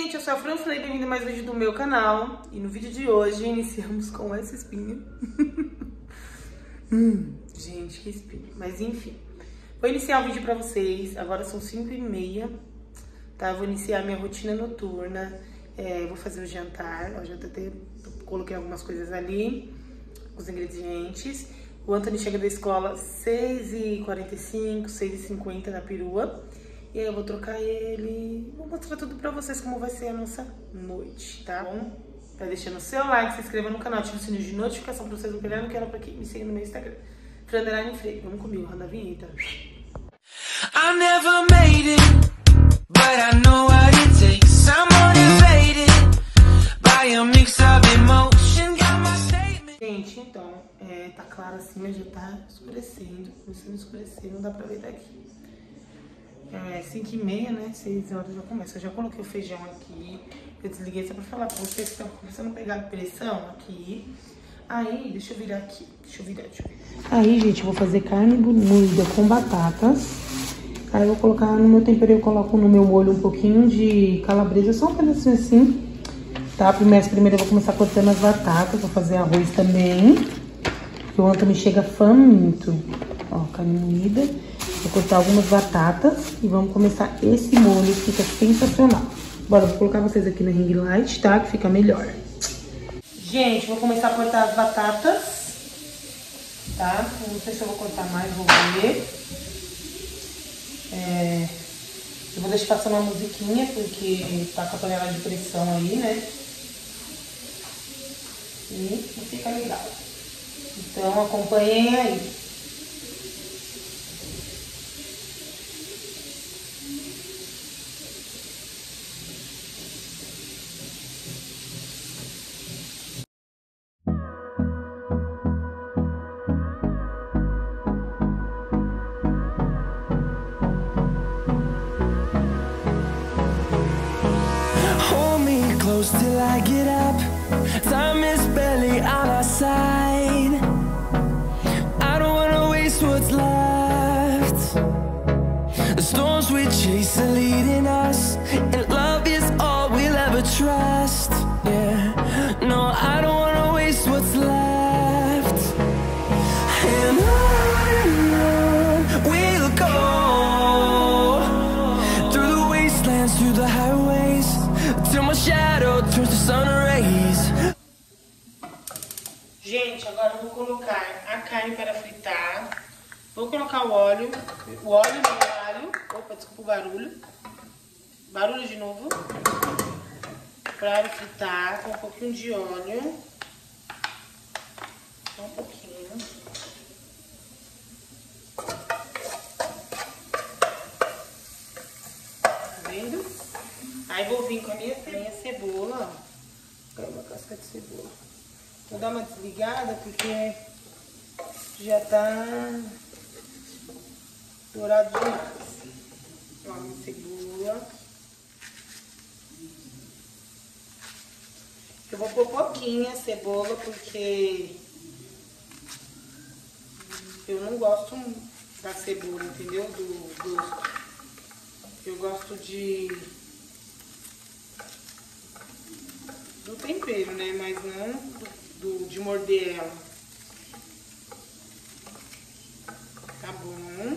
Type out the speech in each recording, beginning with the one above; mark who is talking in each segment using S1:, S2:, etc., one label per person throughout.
S1: gente, eu sou a Fran, bem-vindo a mais um vídeo do meu canal. E no vídeo de hoje iniciamos com essa espinha. Gente, que espinha. Mas enfim, vou iniciar o vídeo pra vocês. Agora são 5h30, tá? Vou iniciar minha rotina noturna. Vou fazer o jantar. Eu já até coloquei algumas coisas ali, os ingredientes. O Anthony chega da escola 6h45, 6h50 na perua. E aí eu vou trocar ele, vou mostrar tudo pra vocês como vai ser a nossa noite, tá bom? Vai deixando o seu like, se inscreva no canal, ative o sininho de notificação pra vocês não perderem, não quero pra quem me siga no meu Instagram. Fran Freire, vamos comigo, roda a vinheta. I never made it, but I know what it takes. I'm motivated by a mix of emotion, got my statement. Gente, então, tá claro assim, mas já tá escurecendo, começando a escurecer, não dá pra ver daqui. 5h30, né? 6 horas já começa. Eu já coloquei o feijão aqui. Eu desliguei só pra falar pra vocês que estão começando a pegar pressão aqui. Aí, deixa eu virar aqui. Deixa eu virar. Aí, gente, eu vou fazer carne moída com batatas. Aí eu vou colocar no meu tempero, eu coloco no meu molho um pouquinho de calabresa, só um pedacinho assim, tá? Primeiro eu vou começar cortando as batatas, vou fazer arroz também. O Antônio chega faminto. Ó, carne moída. Vou cortar algumas batatas e vamos começar esse molho, que fica sensacional. Bora, vou colocar vocês aqui na ring light, tá? Que fica melhor. Gente, vou começar a cortar as batatas, tá? Não sei se eu vou cortar mais, vou ver. Eu vou deixar passando uma musiquinha, porque tá com a panela de pressão aí, né? E fica legal. Então, acompanhem aí.
S2: Close till I get up. Time is barely on our side. I don't wanna waste what's left. The storms we chase are leading us, and love is all we'll ever trust. Yeah, no, I don't wanna waste what's left. And on we'll go, through the wastelands, through the highways, till my shadow turns to sun rays.
S1: Gente, agora eu vou colocar a carne para fritar. Vou colocar o óleo no alho. Opa, desculpa o barulho. Barulho de novo. Para fritar com um pouquinho de óleo. Só um pouquinho. Tá vendo? Aí vou vir com a minha cebola, ó. Pega uma casca de cebola. Vou dar uma desligada porque já tá dourado demais. Ó, minha cebola. Eu vou pôr pouquinha cebola porque eu não gosto da cebola, entendeu? Do gosto. Eu gosto do tempero, né? Mas não de morder ela. Tá bom.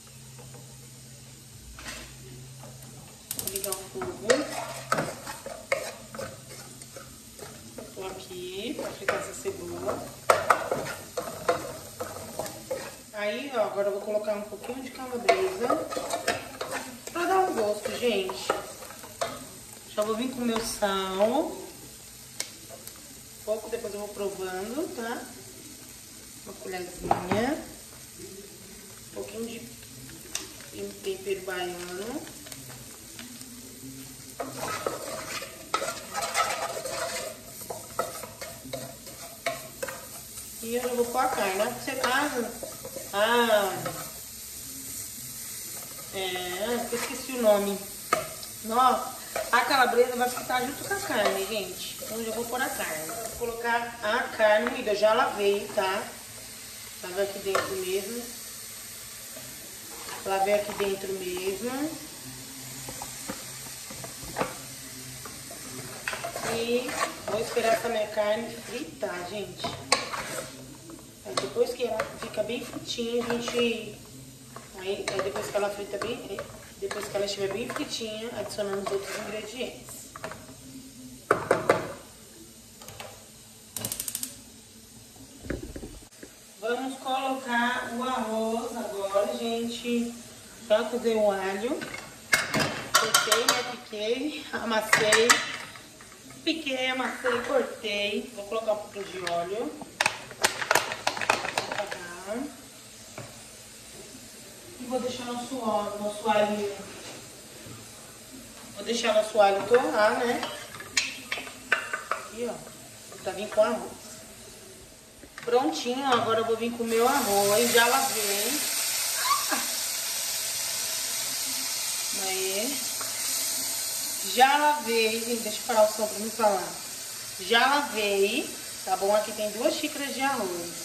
S1: Vou ligar o fogo. Tô aqui pra fritar essa cebola. Aí, ó, agora eu vou colocar um pouquinho de calabresa pra dar um gosto, gente. Já vou vir com o meu sal. Pouco, depois eu vou provando, tá? Uma colherzinha. Um pouquinho de tempero baiano. E eu já vou pôr a carne, né? Você casa. Eu esqueci o nome. Nossa. A calabresa vai fritar junto com a carne, gente. Então eu já vou pôr a carne. Vou colocar a carne moída. Eu já lavei, tá? Lavei aqui dentro mesmo. Lavei aqui dentro mesmo. aí vou esperar essa minha carne fritar, gente. Aí depois que ela fica bem fritinha, a gente... Aí depois que ela frita bem... Depois que ela estiver bem fritinha, adicionamos outros ingredientes. Vamos colocar o arroz agora, gente. Já cozei o alho. Cortei, né? Piquei, amassei. Piquei, amassei, cortei. Vou colocar um pouquinho de óleo. E vou deixar nosso alho. Vou deixar nosso alho torrar, né? Aqui, ó. Pra vir com arroz. Prontinho, agora eu vou vir com o meu arroz. Já lavei. Aí. Já lavei, gente. Deixa eu parar o som pra me falar. Já lavei, tá bom? Aqui tem 2 xícaras de arroz.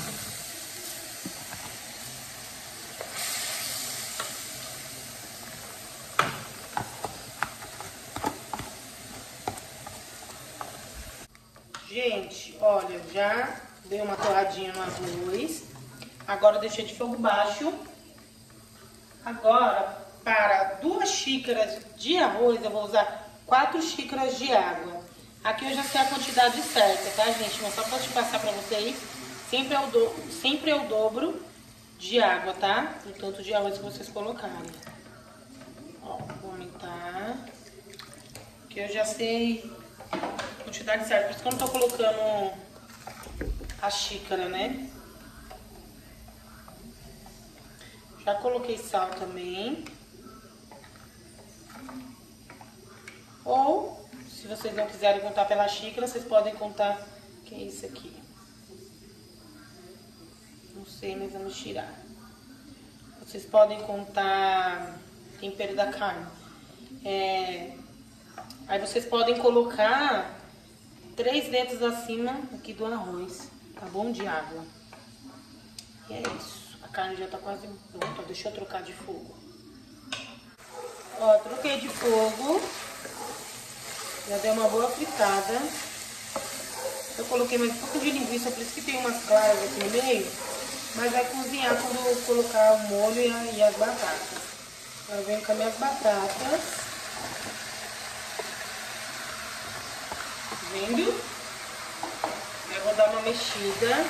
S1: Gente, olha, já dei uma torradinha no arroz. Agora eu deixei de fogo baixo. Agora, para 2 xícaras de arroz, eu vou usar 4 xícaras de água. Aqui eu já sei a quantidade certa, tá, gente? Mas só pra te passar pra vocês, sempre é o dobro de água, tá? O tanto de arroz que vocês colocarem. Ó, vou aumentar. Aqui eu já sei a quantidade certa. Por isso que eu não tô colocando a xícara, né? Já coloquei sal também. Ou, se vocês não quiserem contar pela xícara, vocês podem contar... Que é isso aqui? Não sei, mas vamos tirar. Vocês podem contar tempero da carne. Aí vocês podem colocar 3 dedos acima aqui do arroz, tá bom? De água. E é isso. A carne já tá quase pronta. Deixa eu trocar de fogo. Ó, troquei de fogo. Já deu uma boa fritada. Eu coloquei mais um pouco de linguiça, por isso que tem umas claras aqui no meio. Mas vai cozinhar quando eu colocar o molho e as batatas. Agora eu venho com as minhas batatas. Vendo? Eu vou dar uma mexida.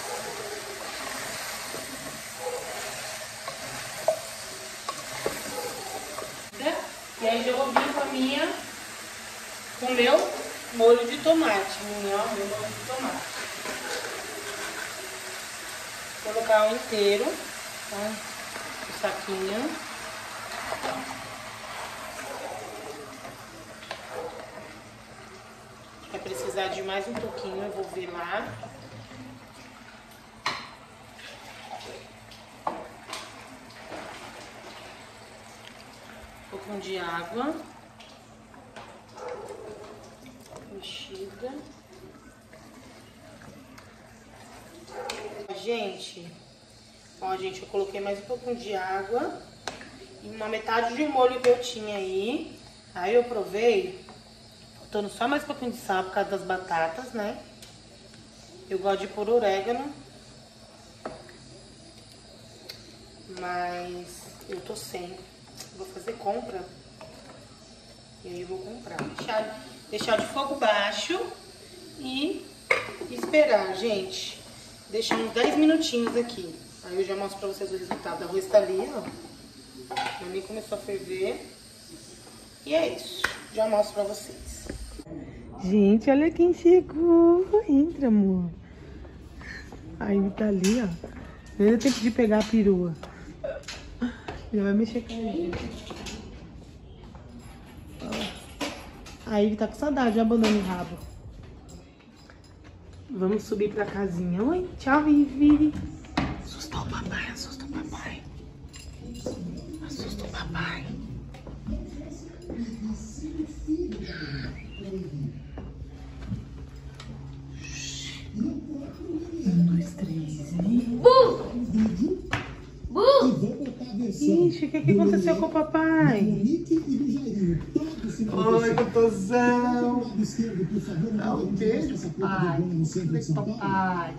S1: E aí já vou vir com o meu molho de tomate. Meu molho de tomate. Vou colocar o inteiro, tá? O saquinho. Vai precisar de mais um pouquinho, eu vou ver lá. Um pouquinho de água. Mexida. Gente, eu coloquei mais um pouquinho de água e uma metade de molho que eu tinha aí. Aí eu provei, botando só mais um pouquinho de sal por causa das batatas, né? Eu gosto de pôr orégano, mas eu tô sem. Vou fazer compra e aí eu vou comprar. Deixar de fogo baixo e esperar, gente. Deixar uns 10 minutinhos aqui. Aí eu já mostro pra vocês o resultado. O arroz tá ali, ó. Já nem começou a ferver. E é isso. Já mostro pra vocês. Gente, olha quem chegou. Entra, amor. Aí tá ali, ó. Não deu tempo de pegar a perua. Já vai mexer com ele. Aí ele tá com saudade, abanando o rabo. Vamos subir pra casinha. Oi, tchau, Vivi. Assusta o papai, assusta o papai. Assusta o papai. 1, 2, 3 e... Ixi, o que aconteceu com o papai? Oi, Totozão. coração. Dá um beijo, papai. Beijo, papai.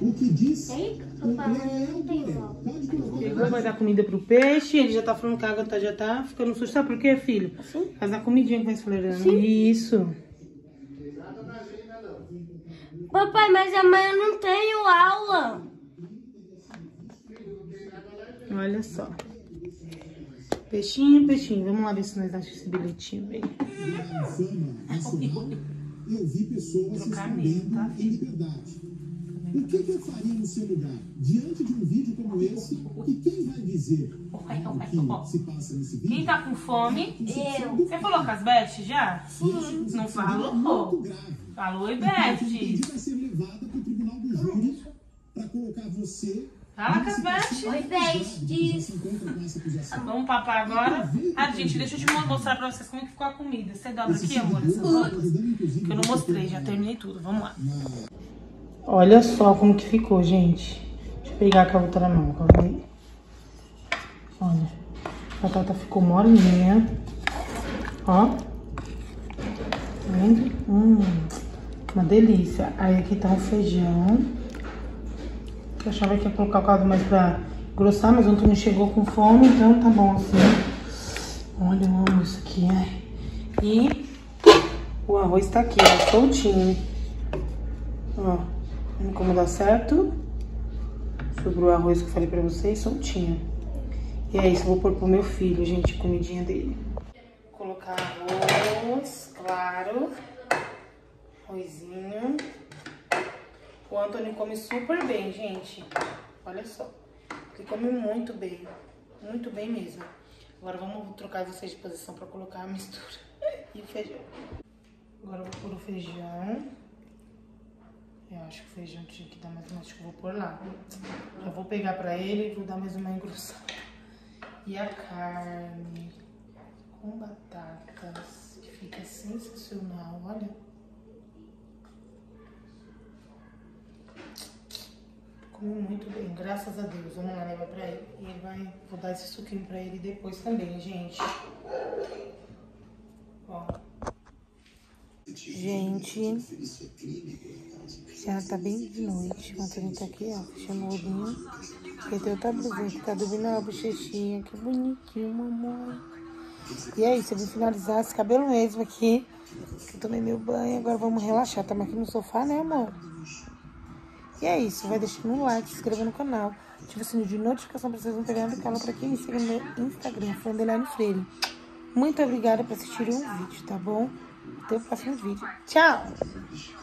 S1: Pegou, vai dar comida pro peixe. Ele já tá falando que a água já tá ficando suja. Sabe por quê, filho? Assim? Faz a comidinha que vai esfoliando. Isso.
S3: Papai, mas amanhã eu não tenho aula.
S1: Olha só. Peixinho, peixinho. Vamos lá ver se nós achamos esse bilhetinho bem.
S4: Eu vi pessoas se escondendo em liberdade. O que eu faria no seu lugar? Diante de um vídeo como esse, e quem vai dizer o que se passa nesse vídeo?
S1: Quem tá com fome?
S3: Eu.
S1: Você falou com as Beth já?
S3: Sim.
S1: Não falou? Falou e Beth.
S4: Vai ser levada para o tribunal do júri para colocar você...
S1: Fala com as Beth.
S3: Oi, Beth.
S1: Vamos papar agora. Ah, gente, deixa eu te mostrar pra vocês como é que ficou a comida. Você dobra aqui, amor, essas roupas? Que eu não mostrei, já terminei tudo. Vamos lá. Olha só como que ficou, gente. Deixa eu pegar com a outra mão, calma aí. Olha, a batata ficou molinha. Ó. Tá vendo? Uma delícia. Aí aqui tá o feijão. Eu achava que ia colocar o caldo mais pra grossar, mas o Antônio chegou com fome, então tá bom assim. Olha, eu amo isso aqui, né? E o arroz tá aqui, ó, soltinho. Ó, vendo como dá certo? Sobrou o arroz que eu falei pra vocês, soltinho. E é isso, eu vou pôr pro meu filho, gente, a comidinha dele. Vou colocar arroz, claro. Arrozinho. O Antônio come super bem, gente. Olha só. Ele come muito bem mesmo. Agora vamos trocar vocês de posição pra colocar a mistura. E o feijão. Agora eu vou pôr o feijão. Eu acho que o feijão tinha que dar mais uma... Acho que eu vou pôr lá. Já vou pegar pra ele e vou dar mais uma engrossada. E a carne com batatas, que fica sensacional, olha. Come muito bem, graças a Deus. Vamos lá levar pra ele. E ele vai... Vou dar esse suquinho pra ele depois também, gente. Ó. Gente, já tá bem de noite. O Antônio tá aqui, ó, fechando o olhinho. Porque tem outra blusinha que tá dormindo a bochechinha. Que bonitinho, mamãe. E é isso, eu vim finalizar esse cabelo mesmo aqui. Eu tomei meu banho, agora vamos relaxar. Estamos aqui no sofá, né, amor? E é isso, vai deixando um like, se inscreva no canal. Ativa o sininho de notificação pra vocês não perderem nada. Pra quem me segue no meu Instagram, _Freire. Muito obrigada por assistirem um vídeo, tá bom? Até o próximo vídeo. Tchau!